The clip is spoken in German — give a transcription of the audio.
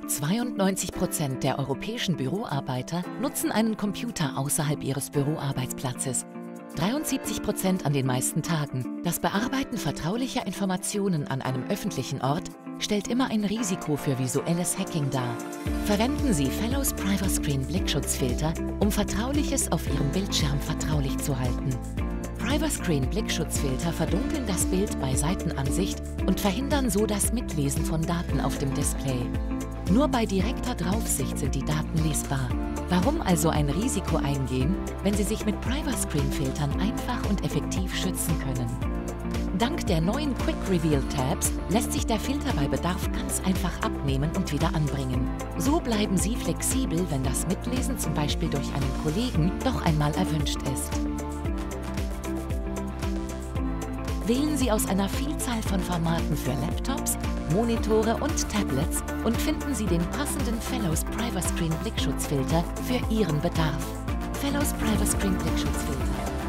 92% der europäischen Büroarbeiter nutzen einen Computer außerhalb ihres Büroarbeitsplatzes. 73% an den meisten Tagen. Das Bearbeiten vertraulicher Informationen an einem öffentlichen Ort stellt immer ein Risiko für visuelles Hacking dar. Verwenden Sie Fellows PrivaScreen Blickschutzfilter, um Vertrauliches auf Ihrem Bildschirm vertraulich zu halten. PrivaScreen Blickschutzfilter verdunkeln das Bild bei Seitenansicht und verhindern so das Mitlesen von Daten auf dem Display. Nur bei direkter Draufsicht sind die Daten lesbar. Warum also ein Risiko eingehen, wenn Sie sich mit PrivaScreen-Filtern einfach und effektiv schützen können? Dank der neuen Quick Reveal Tabs lässt sich der Filter bei Bedarf ganz einfach abnehmen und wieder anbringen. So bleiben Sie flexibel, wenn das Mitlesen zum Beispiel durch einen Kollegen doch einmal erwünscht ist. Wählen Sie aus einer Vielzahl von Formaten für Laptops, Monitore und Tablets und finden Sie den passenden Fellows PrivaScreen Blickschutzfilter für Ihren Bedarf. Fellows PrivaScreen Blickschutzfilter.